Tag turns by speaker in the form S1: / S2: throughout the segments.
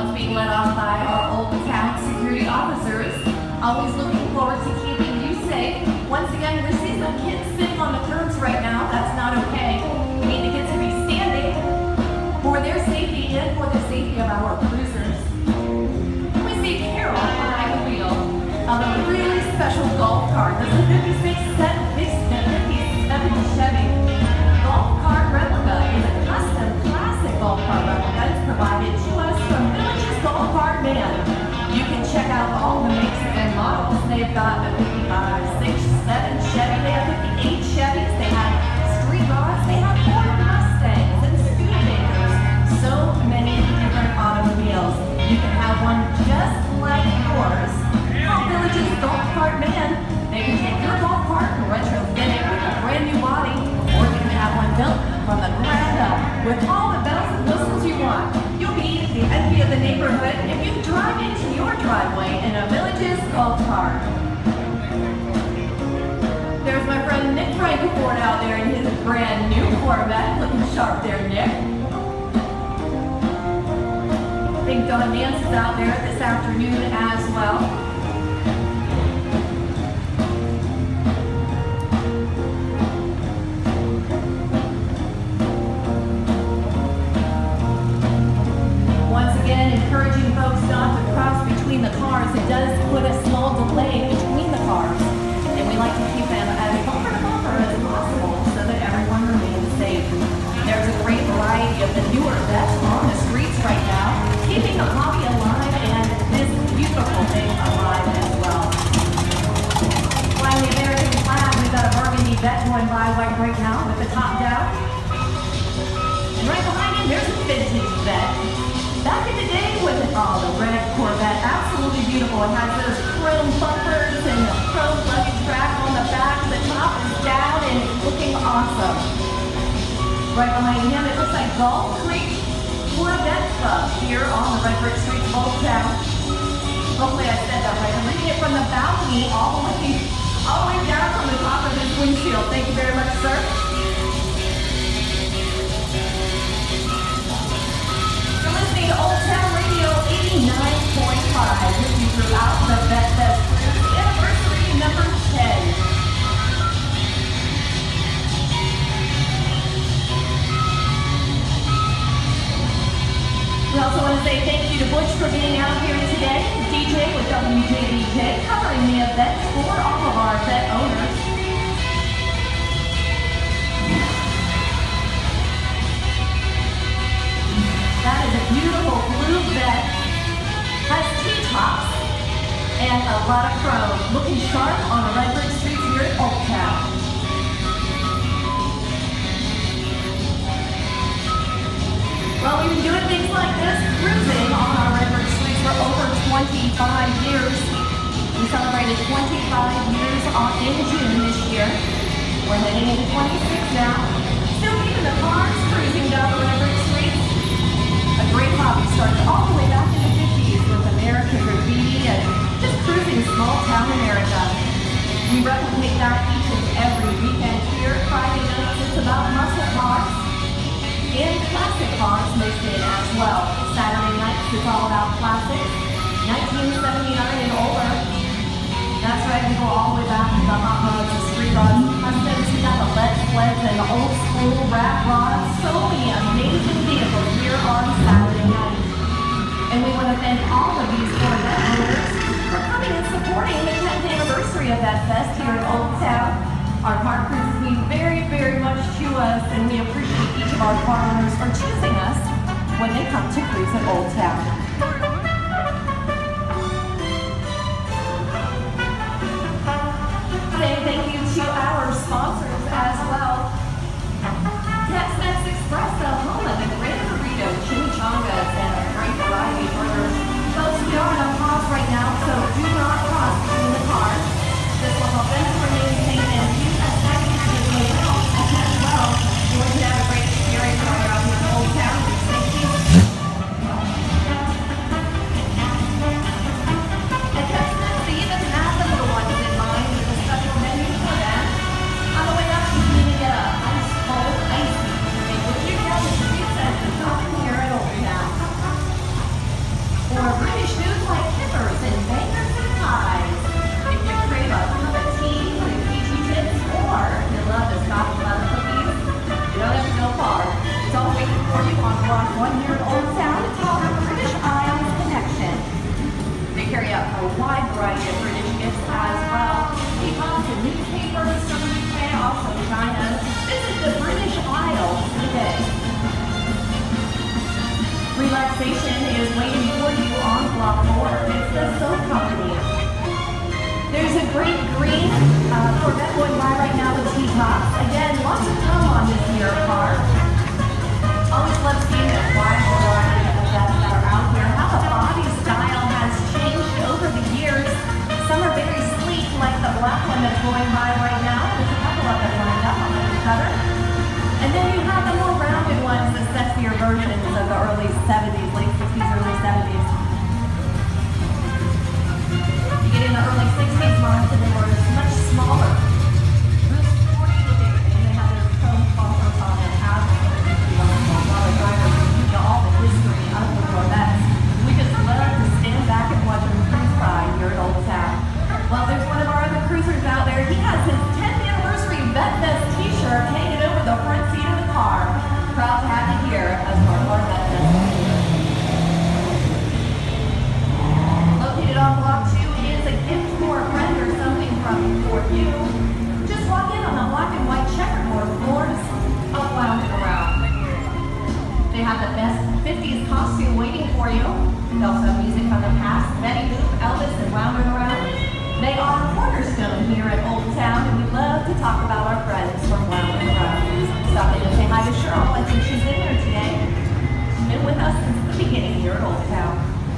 S1: one's being led off by our Old Town security officers. Always looking forward to keeping you safe. Once again, we see some kids sitting on the curbs right now. That's not okay. We need the kids to be standing for their safety and for the safety of our cruisers. We see Carol behind the wheel of a really special golf cart. This is a 57 Chevy golf cart replica. It's a custom classic golf cart replica. It's provided to us from Village's Golf Cart Man. You can check out all the makes and models. They've got a 55, 6, 7 Chevy. They have 58 Chevys. They have street rods. They have Ford Mustangs and Studebakers. So many different automobiles. You can have one just like yours. Call Village's Golf Cart Man. They can take your golf cart and retrofit it with a brand new body, or you can have one built from the ground up with all the bells and whistles you want. You'll be the envy of the neighborhood if you drive into your driveway in a Village's golf cart. There's my friend Nick Frankenford out there in his brand new Corvette, looking sharp there, Nick. I think Don Nance is out there this afternoon as well. Encouraging folks not to cross between the cars. It does put a small delay between the cars, and we like to keep them as bumper to bumper as possible so that everyone remains safe. There's a great variety of the newer vets on the streets right now, keeping the hobby alive and this beautiful thing alive as well. Flying the American flag, we've got a burgundy vet going by right now with the top down. And right behind him, there's a vintage vet. Back in the day with the red Corvette, absolutely beautiful. It has those chrome bumpers and the chrome luggage rack on the back. The top is down and it's looking awesome. Right behind him, it looks like Gulf Creek Corvette Club here on the Red Brick Street, Old Town. Hopefully I said that right. I'm reading it from the balcony all the way down from the top of his windshield. Thank you very much, sir. To Old Town Radio 89.5 with you throughout the Vettefest Cruise anniversary number 10. We also want to say thank you to Butch for being out here today, DJ with WJBJ, covering the events for all of our vet owners. That is a beautiful blue vet, has T-tops and a lot of chrome, looking sharp on the Red Brick Streets here at Old Town. Well, we've been doing things like this, cruising on our Red Brick Streets for over 25 years. We celebrated 25 years in June this year. We're heading into 26 now. Still keeping the cars cruising down the Red Brick Streets. A great hobby started all the way back in the 50s with American graffiti and just cruising small town America. We replicate that each and every weekend here. Friday nights it's about muscle cars and classic cars mixed in as well. Saturday nights it's all about classics, 1979 and older. That's right, we go all the way back to the hot rods, the street rods, customs. We got the lead sleds and the old school rat rods. So many amazing vehicles here on Saturday night. And we want to thank all of these Corvette owners for coming and supporting the 10th anniversary of Vettefest here in Old Town. Our car cruises mean very, very much to us, and we appreciate each of our car owners for choosing us when they come to cruise at Old Town. Thank you to our sponsors as well. Tex-Mex Express, home of the Grand Burrito, chimichangas, and a great variety of burgers. Folks, we are on a pause right now, so do not cross between the cars. This will help them to remain safe and use that package as well. You want to have a great experience while you're out here in Old Town. Thank you. At Tex-Mex, they even have the little ones in mind with a special menu for them. On the way out, you can even get a ice-cold ice cream to make with you down the streets as you come here at Old Town. here in Old Town to tell our British Isles connection. They carry out a wide variety of British gifts as well. Teapots and newspapers from the UK, also China. Visit the British Isles today. Relaxation is waiting for you on Block 4. It's the Soap Company. There's a great green Corvette going by right now with Teapots. Again, lots of fun on this year car. Always love seeing the wide variety of vests that are out here. How the body style has changed over the years. Some are very sleek, like the black one that's going by right now. There's a couple of them lined up on the cover. And then you have the more rounded ones, the sexier versions of the early 70s, late 60s, early 70s. You get in the early 60s models and they were much smaller. Real sporty looking, and they have their chrome bumpers on it. All the history of the Corvettes. We just love to stand back and watch them cruise by here at Old Town. Well, there's one of our other cruisers out there. He has his 10th anniversary Vettefest t-shirt hanging over the front seat of the car. Proud to have you here as part of our Vettefest t-shirt. Located on Block 2 is a gift for a friend or something for you. Just walk in on the black and white checkerboard floors of lounging around. They have the best 50s costume waiting for you. They also have music from the past, Betty Boop, Elvis, and Rounding Around. They are a cornerstone here at Old Town, and we love to talk about our friends from Rounding Around. Stop in and say hi to Cheryl. I think she's in there today. She's been with us since the beginning here at Old Town.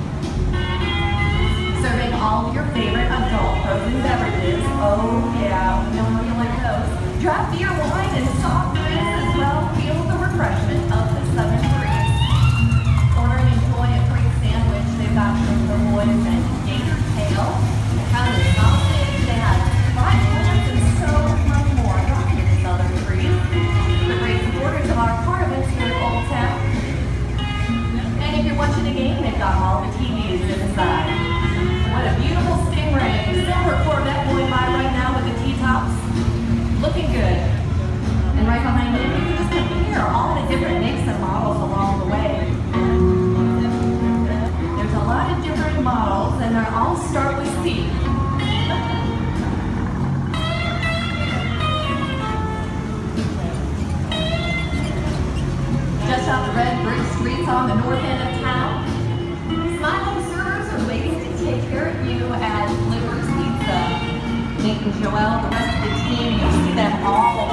S1: Serving all of your favorite adult frozen beverages. Oh yeah, we know you like those. Draft beer, wine, and soft drinks as well. Feel the refreshment of the Southern breeze. Order and enjoy a free sandwich. They've got the boys and gator tail, pound of sausage. They have fried bullets and so much more. Drop in the Southern breeze. The great supporters of our car events here at Old Town. And if you're watching the game, they've got all the TVs inside. What a beautiful Stingray. Silver Corvette going by right now with the T-tops. Looking good. And right behind it, you can just compare all the different makes and models along the way. There's a lot of different models, and they all start with C. Just off the red brick streets on the north end of town, smiling servers are waiting to take care of you at Flipper's Pizza. Nick and Joelle, the rest of the team, you'll see them all